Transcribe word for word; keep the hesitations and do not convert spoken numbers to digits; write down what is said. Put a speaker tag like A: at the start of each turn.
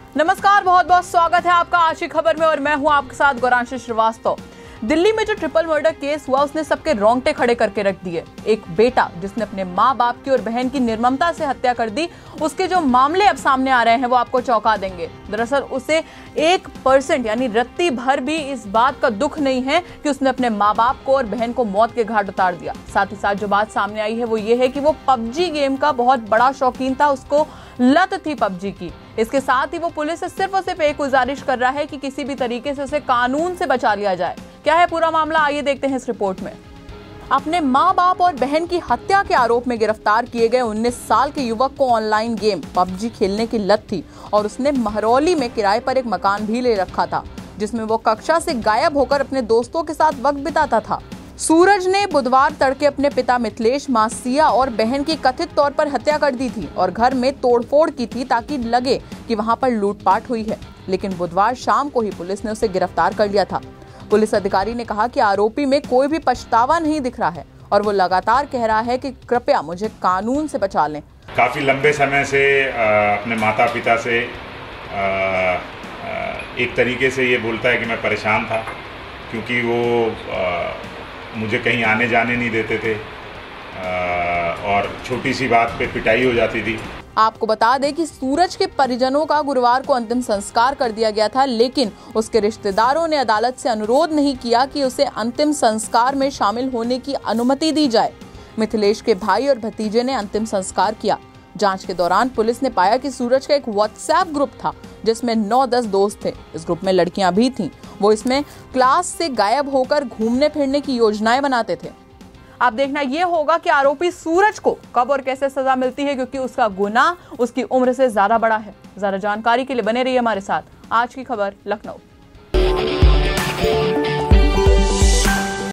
A: नमस्कार, बहुत बहुत स्वागत है आपका आज की खबर में और मैं हूं आपके साथ गौरांशी श्रीवास्तव। दिल्ली में जो ट्रिपल मर्डर केस हुआ उसने सबके रोंगटे खड़े करके रख दिए। एक बेटा जिसने अपने माँ बाप की और बहन की निर्ममता से हत्या कर दी, उसके जो मामले अब सामने आ रहे हैं वो आपको चौंका देंगे। दरअसल उसे एक परसेंट यानी रत्ती भर भी इस बात का दुख नहीं है कि उसने अपने माँ बाप को और बहन को मौत के घाट उतार दिया। साथ ही साथ जो बात सामने आई है वो ये है कि वो पबजी गेम का बहुत बड़ा शौकीन था, उसको लत थी पबजी की। इसके साथ ही वो पुलिस से सिर्फ और सिर्फ एक गुजारिश कर रहा है कि किसी भी तरीके से उसे कानून से बचा लिया जाए। क्या है पूरा मामला, आइए देखते हैं इस रिपोर्ट में। अपने माँ बाप और बहन की हत्या के आरोप में गिरफ्तार किए गए उन्नीस साल के युवक को ऑनलाइन गेम पबजी खेलने की लत थी और उसने महरौली में किराए पर एक मकान भी ले रखा था, जिसमें वो कक्षा से गायब होकर अपने दोस्तों के साथ वक्त बिताता था। सूरज ने बुधवार तड़के अपने पिता मिथिलेश, मां सिया और बहन की कथित तौर पर हत्या कर दी थी और घर में तोड़फोड़ की थी ताकि लगे कि वहां पर लूटपाट हुई है। लेकिन बुधवार शाम को ही पुलिस ने उसे गिरफ्तार कर लिया था। पुलिस अधिकारी ने कहा कि आरोपी में कोई भी पछतावा नहीं दिख रहा है और वो लगातार कह रहा है कि कृपया मुझे कानून से बचा लें।
B: काफ़ी लंबे समय से अपने माता पिता से एक तरीके से ये बोलता है कि मैं परेशान था, क्योंकि वो मुझे कहीं आने जाने नहीं देते थे और छोटी सी बात पे पिटाई हो जाती थी।
A: आपको बता दें कि सूरज के परिजनों का गुरुवार को अंतिम संस्कार कर दिया गया था, लेकिन उसके रिश्तेदारों ने अदालत से अनुरोध नहीं किया कि उसे अंतिम संस्कार में शामिल होने की अनुमति दी जाए। मिथिलेश के भाई और भतीजे ने अंतिम संस्कार किया। जांच के दौरान पुलिस ने पाया कि सूरज का एक व्हाट्सएप ग्रुप था जिसमें नौ दस दोस्त थे। इस ग्रुप में लड़कियां भी थीं। वो इसमें क्लास से गायब होकर घूमने फिरने की योजनाएं बनाते थे। अब देखना यह होगा कि आरोपी सूरज को कब और कैसे सजा मिलती है, क्योंकि उसका गुनाह उसकी उम्र से ज्यादा बड़ा है। ज्यादा जानकारी के लिए बने रहिए हमारे साथ। आज की खबर लखनऊ।